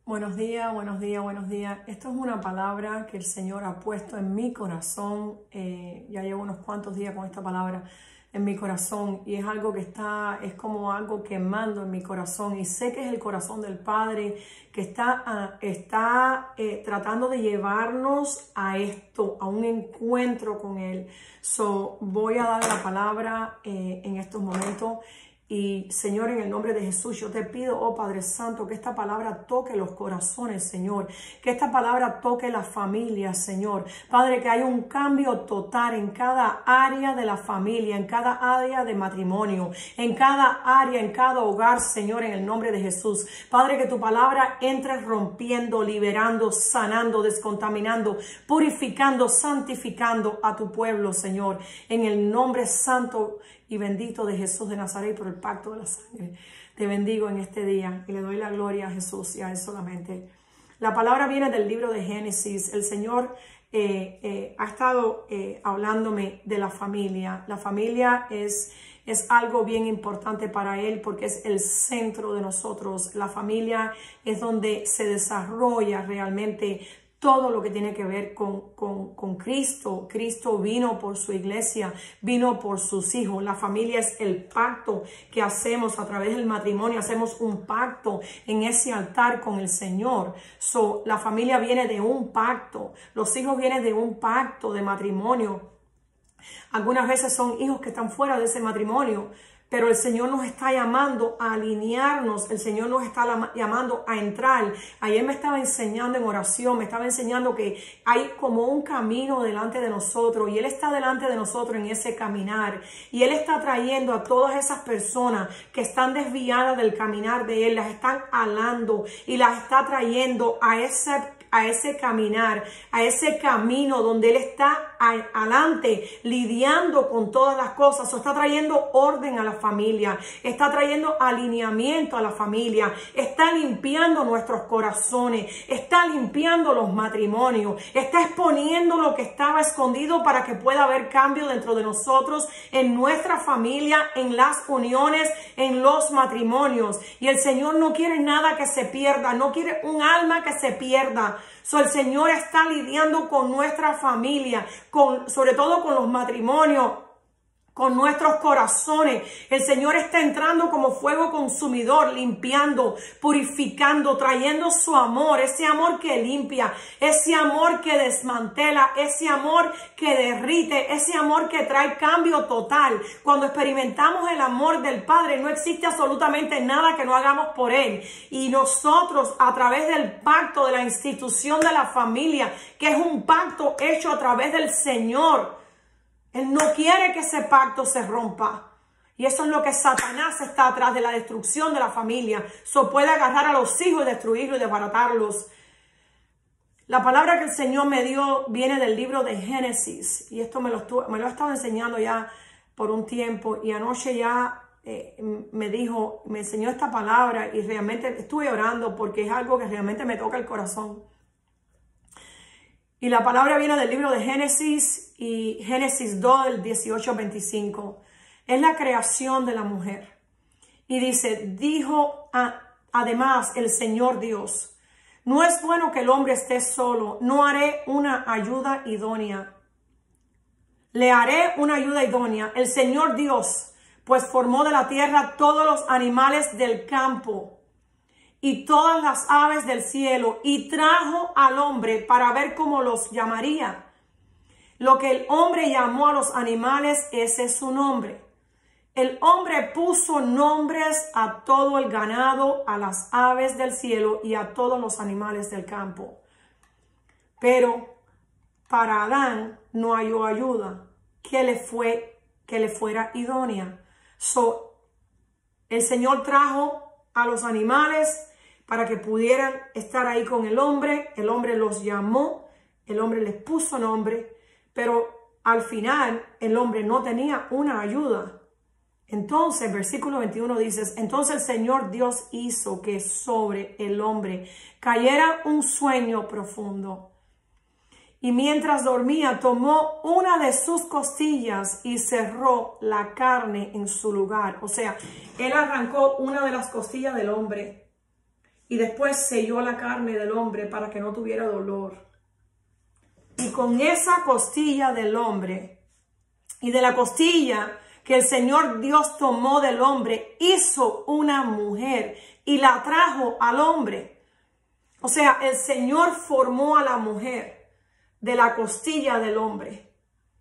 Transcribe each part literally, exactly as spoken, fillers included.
Buenos días, buenos días, buenos días. Esto es una palabra que el Señor ha puesto en mi corazón. Eh, ya llevo unos cuantos días con esta palabra en mi corazón y es algo que está, es como algo quemando en mi corazón y sé que es el corazón del Padre que está, uh, está eh, tratando de llevarnos a esto, a un encuentro con Él. So, voy a dar la palabra eh, en estos momentos. Y Señor, en el nombre de Jesús, yo te pido, oh Padre Santo, que esta palabra toque los corazones, Señor. Que esta palabra toque la familia, Señor. Padre, que haya un cambio total en cada área de la familia, en cada área de matrimonio, en cada área, en cada hogar, Señor, en el nombre de Jesús. Padre, que tu palabra entre rompiendo, liberando, sanando, descontaminando, purificando, santificando a tu pueblo, Señor. En el nombre santo y bendito de Jesús de Nazaret por el pacto de la sangre. Te bendigo en este día y le doy la gloria a Jesús y a Él solamente. La palabra viene del libro de Génesis. El Señor eh, eh, ha estado eh, hablándome de la familia. La familia es, es algo bien importante para Él porque es el centro de nosotros. La familia es donde se desarrolla realmente todo lo que tiene que ver con, con, con Cristo. Cristo vino por su iglesia, vino por sus hijos. La familia es el pacto que hacemos a través del matrimonio. Hacemos un pacto en ese altar con el Señor. So, la familia viene de un pacto. Los hijos vienen de un pacto de matrimonio. Algunas veces son hijos que están fuera de ese matrimonio. Pero el Señor nos está llamando a alinearnos, el Señor nos está llamando a entrar. Ayer me estaba enseñando en oración, me estaba enseñando que hay como un camino delante de nosotros y Él está delante de nosotros en ese caminar. Y Él está trayendo a todas esas personas que están desviadas del caminar de Él, las están alando y las está trayendo a ese a ese caminar, a ese camino donde Él está adelante lidiando con todas las cosas. O está trayendo orden a la familia, está trayendo alineamiento a la familia, está limpiando nuestros corazones, está limpiando los matrimonios, está exponiendo lo que estaba escondido para que pueda haber cambio dentro de nosotros, en nuestra familia, en las uniones, en los matrimonios. Y el Señor no quiere nada que se pierda, no quiere un alma que se pierda. So, el Señor está lidiando con nuestra familia, con, sobre todo con los matrimonios, con nuestros corazones. El Señor está entrando como fuego consumidor, limpiando, purificando, trayendo su amor, ese amor que limpia, ese amor que desmantela, ese amor que derrite, ese amor que trae cambio total. Cuando experimentamos el amor del Padre, no existe absolutamente nada que no hagamos por Él. Y nosotros, a través del pacto de la institución de la familia, que es un pacto hecho a través del Señor, Él no quiere que ese pacto se rompa. Y eso es lo que Satanás está atrás de la destrucción de la familia. So puede agarrar a los hijos y destruirlos y desbaratarlos. La palabra que el Señor me dio viene del libro de Génesis. Y esto me lo, estuvo, me lo he estado enseñando ya por un tiempo. Y anoche ya eh, me dijo, me enseñó esta palabra. Y realmente estuve orando porque es algo que realmente me toca el corazón. Y la palabra viene del libro de Génesis y Génesis dos, del dieciocho al veinticinco. Es la creación de la mujer. Y dice, dijo a, además el Señor Dios, no es bueno que el hombre esté solo, no haré una ayuda idónea. Le haré una ayuda idónea. El Señor Dios, pues formó de la tierra todos los animales del campo y todas las aves del cielo, y trajo al hombre para ver cómo los llamaría. Lo que el hombre llamó a los animales, ese es su nombre. El hombre puso nombres a todo el ganado, a las aves del cielo y a todos los animales del campo. Pero para Adán no halló ayuda que le, fue, que le fuera idónea. So, el Señor trajo a los animales para que pudieran estar ahí con el hombre. El hombre los llamó, el hombre les puso nombre, pero al final el hombre no tenía una ayuda. Entonces, versículo veintiuno dice, entonces el Señor Dios hizo que sobre el hombre cayera un sueño profundo. Y mientras dormía, tomó una de sus costillas y cerró la carne en su lugar. O sea, él arrancó una de las costillas del hombre y después selló la carne del hombre para que no tuviera dolor. Y con esa costilla del hombre y de la costilla que el Señor Dios tomó del hombre, hizo una mujer y la trajo al hombre. O sea, el Señor formó a la mujer de la costilla del hombre.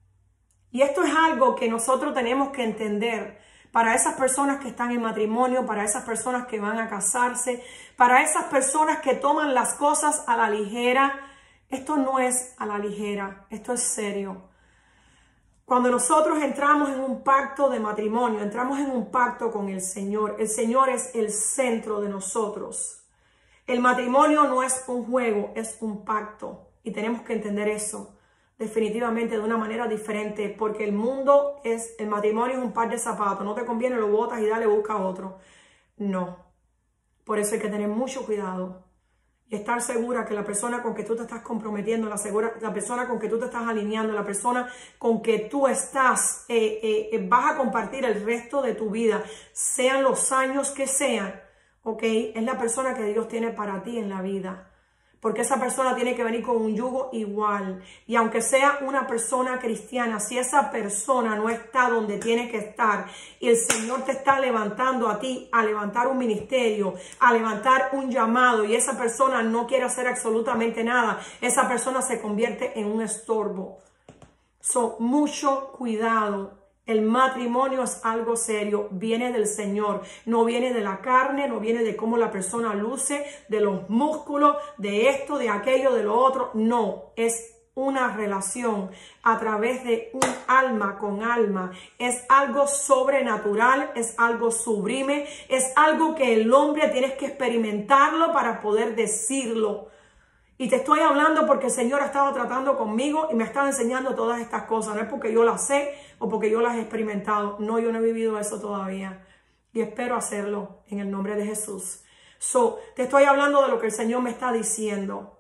Y esto es algo que nosotros tenemos que entender para esas personas que están en matrimonio, para esas personas que van a casarse, para esas personas que toman las cosas a la ligera. Esto no es a la ligera, esto es serio. Cuando nosotros entramos en un pacto de matrimonio, entramos en un pacto con el Señor. El Señor es el centro de nosotros. El matrimonio no es un juego, es un pacto. Y tenemos que entender eso definitivamente de una manera diferente. Porque el mundo es, el matrimonio es un par de zapatos. No te conviene, lo botas y dale, busca otro. No. Por eso hay que tener mucho cuidado. Y estar segura que la persona con que tú te estás comprometiendo, la, segura, la persona con que tú te estás alineando, la persona con que tú estás, eh, eh, vas a compartir el resto de tu vida, sean los años que sean, ¿ok? Es la persona que Dios tiene para ti en la vida. Porque esa persona tiene que venir con un yugo igual. Y aunque sea una persona cristiana, si esa persona no está donde tiene que estar y el Señor te está levantando a ti a levantar un ministerio, a levantar un llamado y esa persona no quiere hacer absolutamente nada, esa persona se convierte en un estorbo. So, mucho cuidado. El matrimonio es algo serio, viene del Señor, no viene de la carne, no viene de cómo la persona luce, de los músculos, de esto, de aquello, de lo otro. No, es una relación a través de un alma con alma. Es algo sobrenatural, es algo sublime, es algo que el hombre tiene que experimentarlo para poder decirlo. Y te estoy hablando porque el Señor ha estado tratando conmigo y me ha estado enseñando todas estas cosas. No es porque yo las sé o porque yo las he experimentado. No, yo no he vivido eso todavía. Y espero hacerlo en el nombre de Jesús. So, te estoy hablando de lo que el Señor me está diciendo.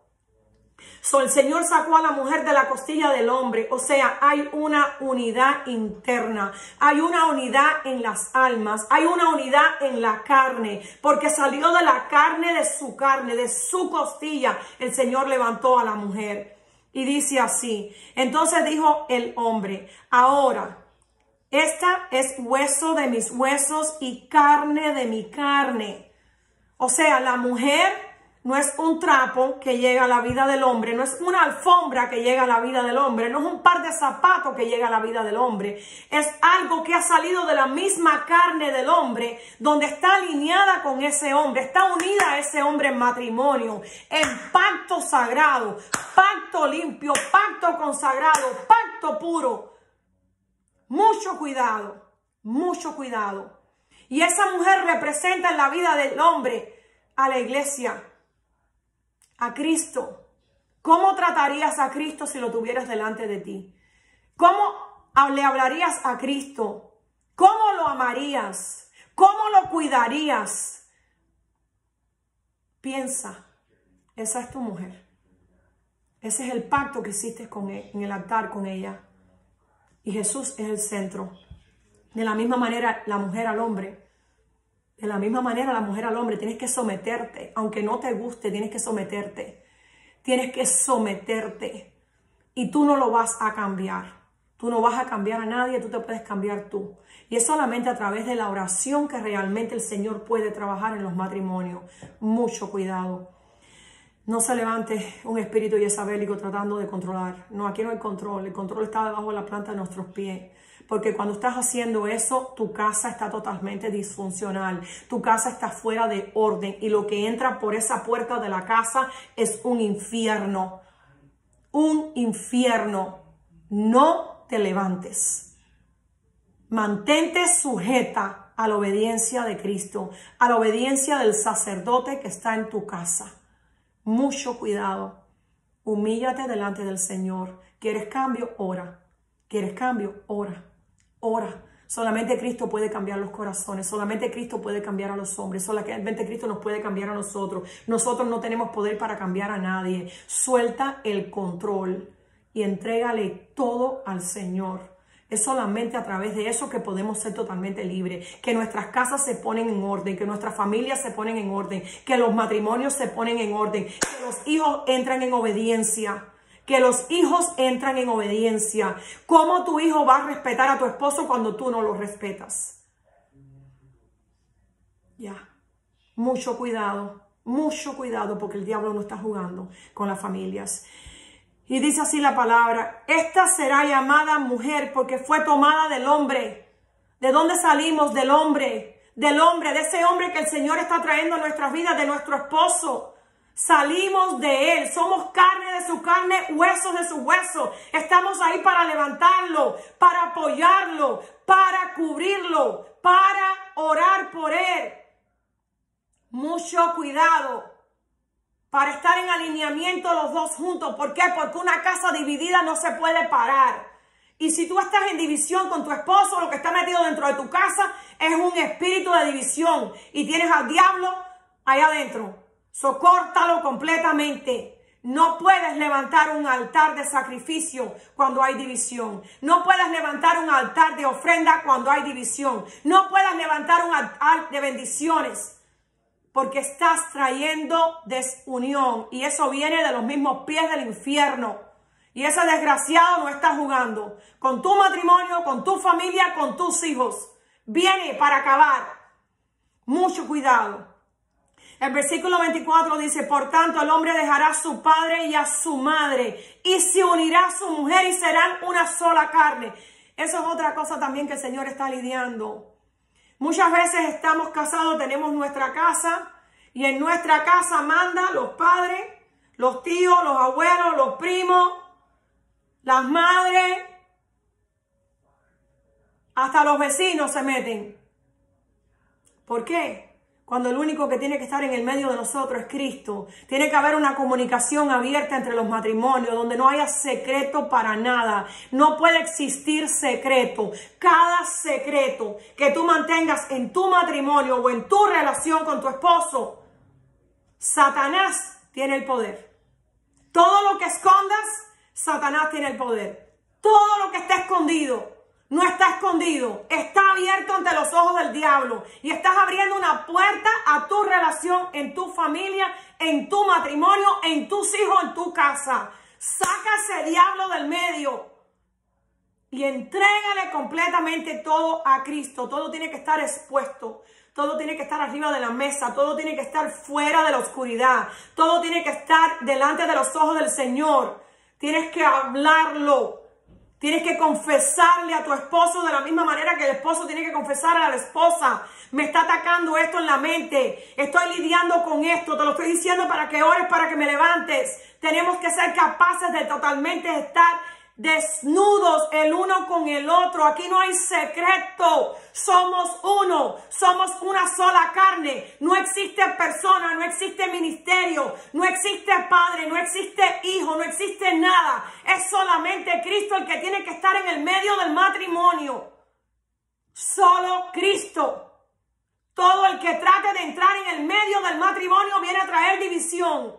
So, el Señor sacó a la mujer de la costilla del hombre. O sea, hay una unidad interna. Hay una unidad en las almas. Hay una unidad en la carne. Porque salió de la carne de su carne, de su costilla. El Señor levantó a la mujer. Y dice así. Entonces dijo el hombre, ahora, esta es hueso de mis huesos y carne de mi carne. O sea, la mujer no es un trapo que llega a la vida del hombre, no es una alfombra que llega a la vida del hombre, no es un par de zapatos que llega a la vida del hombre. Es algo que ha salido de la misma carne del hombre, donde está alineada con ese hombre, está unida a ese hombre en matrimonio, en pacto sagrado, pacto limpio, pacto consagrado, pacto puro. Mucho cuidado, mucho cuidado. Y esa mujer representa en la vida del hombre a la iglesia, a Cristo. ¿Cómo tratarías a Cristo si lo tuvieras delante de ti? ¿Cómo le hablarías a Cristo? ¿Cómo lo amarías? ¿Cómo lo cuidarías? Piensa, esa es tu mujer. Ese es el pacto que hiciste con él, en el altar con ella. Y Jesús es el centro. De la misma manera, la mujer al hombre. De la misma manera, la mujer al hombre, tienes que someterte. Aunque no te guste, tienes que someterte. Tienes que someterte. Y tú no lo vas a cambiar. Tú no vas a cambiar a nadie, tú te puedes cambiar tú. Y es solamente a través de la oración que realmente el Señor puede trabajar en los matrimonios. Mucho cuidado. No se levante un espíritu jezabélico tratando de controlar. No, aquí no hay control. El control está debajo de la planta de nuestros pies. Porque cuando estás haciendo eso, tu casa está totalmente disfuncional. Tu casa está fuera de orden. Y lo que entra por esa puerta de la casa es un infierno. Un infierno. No te levantes. Mantente sujeta a la obediencia de Cristo. A la obediencia del sacerdote que está en tu casa. Mucho cuidado. Humíllate delante del Señor. ¿Quieres cambio? Ora. ¿Quieres cambio? Ora. Ora. Solamente Cristo puede cambiar los corazones. Solamente Cristo puede cambiar a los hombres. Solamente Cristo nos puede cambiar a nosotros. Nosotros no tenemos poder para cambiar a nadie. Suelta el control y entrégale todo al Señor. Es solamente a través de eso que podemos ser totalmente libres, que nuestras casas se ponen en orden, que nuestras familias se ponen en orden, que los matrimonios se ponen en orden, que los hijos entran en obediencia, que los hijos entran en obediencia. ¿Cómo tu hijo va a respetar a tu esposo cuando tú no lo respetas? Ya, mucho cuidado, mucho cuidado, porque el diablo no está jugando con las familias. Y dice así la palabra: esta será llamada mujer porque fue tomada del hombre. ¿De dónde salimos? Del hombre, del hombre, de ese hombre que el Señor está trayendo a nuestras vidas, de nuestro esposo. Salimos de él, somos carne de su carne, huesos de su hueso. Estamos ahí para levantarlo, para apoyarlo, para cubrirlo, para orar por él. Mucho cuidado. Para estar en alineamiento los dos juntos. ¿Por qué? Porque una casa dividida no se puede parar. Y si tú estás en división con tu esposo, lo que está metido dentro de tu casa es un espíritu de división. Y tienes al diablo allá adentro. Socórtalo completamente. No puedes levantar un altar de sacrificio cuando hay división. No puedes levantar un altar de ofrenda cuando hay división. No puedes levantar un altar de bendiciones. Porque estás trayendo desunión. Y eso viene de los mismos pies del infierno. Y ese desgraciado no está jugando con tu matrimonio, con tu familia, con tus hijos. Viene para acabar. Mucho cuidado. El versículo veinticuatro dice: por tanto el hombre dejará a su padre y a su madre y se unirá a su mujer y serán una sola carne. Eso es otra cosa también que el Señor está lidiando. Muchas veces estamos casados, tenemos nuestra casa y en nuestra casa mandan los padres, los tíos, los abuelos, los primos, las madres, hasta los vecinos se meten. ¿Por qué? Cuando el único que tiene que estar en el medio de nosotros es Cristo. Tiene que haber una comunicación abierta entre los matrimonios, donde no haya secreto para nada. No puede existir secreto. Cada secreto que tú mantengas en tu matrimonio o en tu relación con tu esposo, Satanás tiene el poder. Todo lo que escondas, Satanás tiene el poder. Todo lo que está escondido, no está escondido, está abierto ante los ojos del diablo. Y estás abriendo una puerta a tu relación, en tu familia, en tu matrimonio, en tus hijos, en tu casa. Saca ese diablo del medio y entrégale completamente todo a Cristo. Todo tiene que estar expuesto. Todo tiene que estar arriba de la mesa. Todo tiene que estar fuera de la oscuridad. Todo tiene que estar delante de los ojos del Señor. Tienes que hablarlo. Tienes que confesarle a tu esposo de la misma manera que el esposo tiene que confesar a la esposa. Me está atacando esto en la mente. Estoy lidiando con esto. Te lo estoy diciendo para que ores, para que me levantes. Tenemos que ser capaces de totalmente estar desnudos el uno con el otro. Aquí no hay secreto. Somos uno. Somos una sola carne. No existe persona, no existe ministerio, no existe padre, no existe hijo, no existe nada. Es solamente Cristo el que tiene que estar en el medio del matrimonio. Solo Cristo. Todo el que trate de entrar en el medio del matrimonio viene a traer división.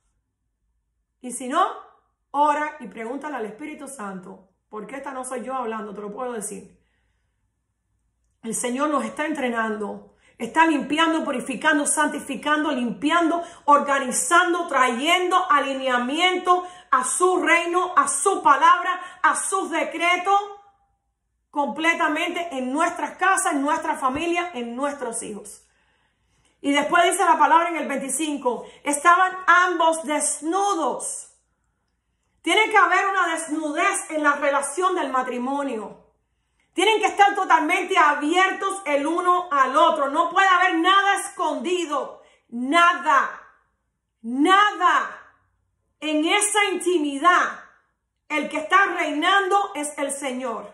Y si no, ora y pregúntale al Espíritu Santo. Porque esta no soy yo hablando, te lo puedo decir. El Señor nos está entrenando. Está limpiando, purificando, santificando, limpiando, organizando, trayendo alineamiento a su reino, a su palabra, a sus decretos. Completamente en nuestras casas, en nuestra familia, en nuestros hijos. Y después dice la palabra en el veinticinco. Estaban ambos desnudos. Tiene que haber una desnudez en la relación del matrimonio. Tienen que estar totalmente abiertos el uno al otro. No puede haber nada escondido. Nada. Nada. En esa intimidad, el que está reinando es el Señor.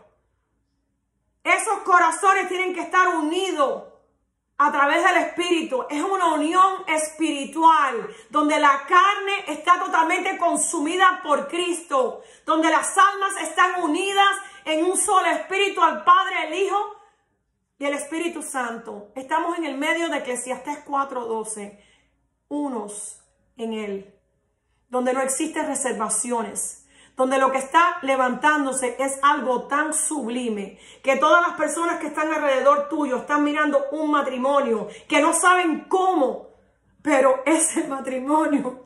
Esos corazones tienen que estar unidos a través del Espíritu. Es una unión espiritual donde la carne está totalmente consumida por Cristo, donde las almas están unidas en un solo espíritu al Padre, el Hijo y el Espíritu Santo. Estamos en el medio de Eclesiastés cuatro doce, unos en Él, donde no existen reservaciones, donde lo que está levantándose es algo tan sublime que todas las personas que están alrededor tuyo están mirando un matrimonio que no saben cómo, pero ese matrimonio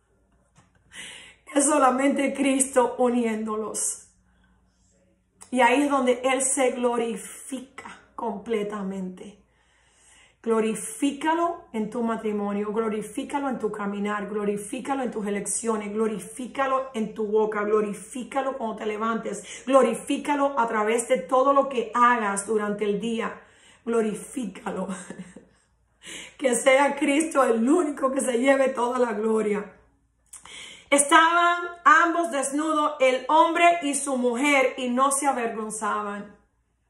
es solamente Cristo uniéndolos. Y ahí es donde Él se glorifica completamente. Glorifícalo en tu matrimonio, glorifícalo en tu caminar, glorifícalo en tus elecciones, glorifícalo en tu boca, glorifícalo cuando te levantes, glorifícalo a través de todo lo que hagas durante el día, glorifícalo. Que sea Cristo el único que se lleve toda la gloria. Estaban ambos desnudos, el hombre y su mujer, y no se avergonzaban.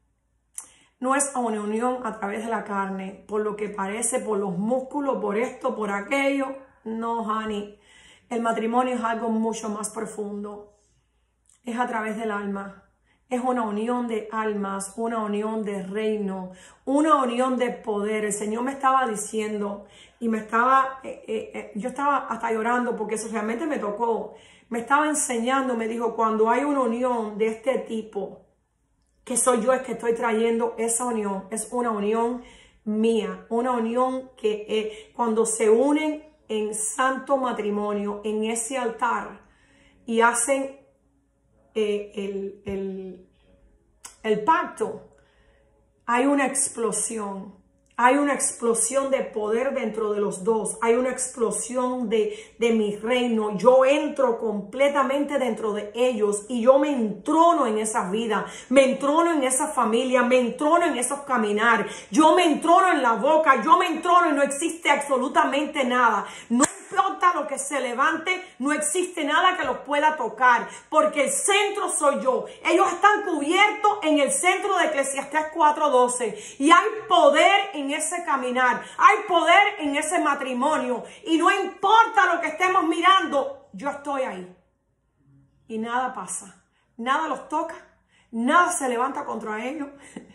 No es una unión a través de la carne, por lo que parece, por los músculos, por esto, por aquello. No, honey. El matrimonio es algo mucho más profundo. Es a través del alma. Es una unión de almas, una unión de reino, una unión de poder. El Señor me estaba diciendo y me estaba, eh, eh, eh, yo estaba hasta llorando porque eso realmente me tocó. Me estaba enseñando, me dijo, cuando hay una unión de este tipo, que soy yo el que estoy trayendo esa unión, es una unión mía, una unión que eh, cuando se unen en santo matrimonio, en ese altar, y hacen eh, el, el, el pacto, hay una explosión. Hay una explosión de poder dentro de los dos. Hay una explosión de, de mi reino. Yo entro completamente dentro de ellos y yo me entrono en esa vida. Me entrono en esa familia. Me entrono en esos caminar. Yo me entrono en la boca. Yo me entrono y no existe absolutamente nada. No importa lo que se levante, no existe nada que los pueda tocar, porque el centro soy yo. Ellos están cubiertos en el centro de Eclesiastés cuatro doce y hay poder en ese caminar, hay poder en ese matrimonio y no importa lo que estemos mirando, yo estoy ahí y nada pasa, nada los toca, nada se levanta contra ellos,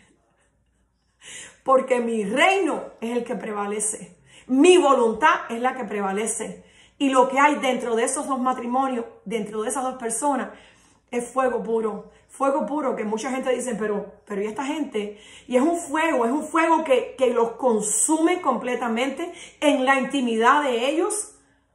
porque mi reino es el que prevalece. Mi voluntad es la que prevalece. Y lo que hay dentro de esos dos matrimonios, dentro de esas dos personas, es fuego puro. Fuego puro que mucha gente dice, pero, pero ¿y esta gente? Y es un fuego, es un fuego que, que los consume completamente en la intimidad de ellos.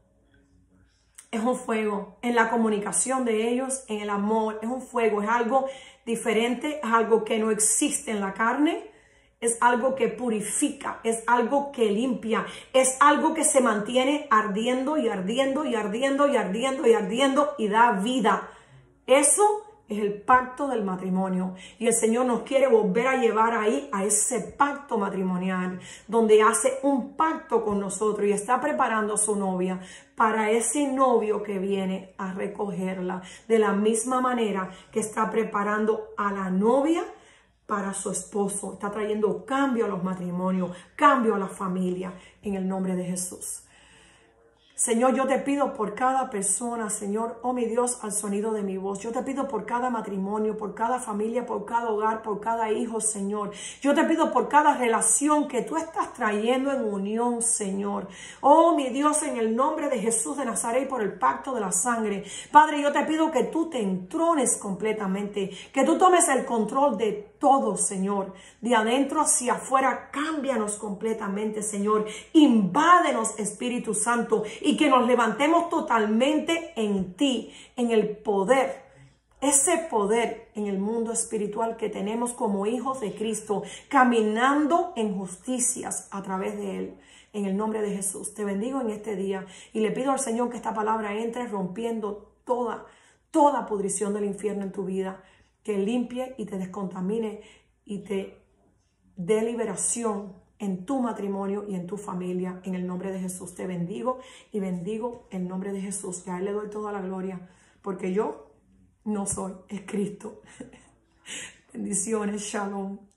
Es un fuego en la comunicación de ellos, en el amor. Es un fuego, es algo diferente, es algo que no existe en la carne. Es algo que purifica, es algo que limpia, es algo que se mantiene ardiendo y ardiendo y ardiendo y ardiendo y ardiendo y da vida. Eso es el pacto del matrimonio. Y el Señor nos quiere volver a llevar ahí a ese pacto matrimonial, donde hace un pacto con nosotros y está preparando a su novia para ese novio que viene a recogerla. De la misma manera que está preparando a la novia para su esposo, está trayendo cambio a los matrimonios, cambio a la familia, en el nombre de Jesús. Señor, yo te pido por cada persona, Señor, oh mi Dios, al sonido de mi voz. Yo te pido por cada matrimonio, por cada familia, por cada hogar, por cada hijo, Señor. Yo te pido por cada relación que tú estás trayendo en unión, Señor. Oh mi Dios, en el nombre de Jesús de Nazaret y por el pacto de la sangre. Padre, yo te pido que tú te entrones completamente, que tú tomes el control de todo, Señor, de adentro hacia afuera. Cámbianos completamente, Señor. Invádenos, Espíritu Santo, y que nos levantemos totalmente en ti, en el poder, ese poder en el mundo espiritual que tenemos como hijos de Cristo, caminando en justicias a través de Él. En el nombre de Jesús, te bendigo en este día y le pido al Señor que esta palabra entre rompiendo toda, toda pudrición del infierno en tu vida, que limpie y te descontamine y te dé liberación en tu matrimonio y en tu familia. En el nombre de Jesús te bendigo y bendigo el nombre de Jesús. Y a Él le doy toda la gloria, porque yo no soy, es Cristo. Bendiciones, shalom.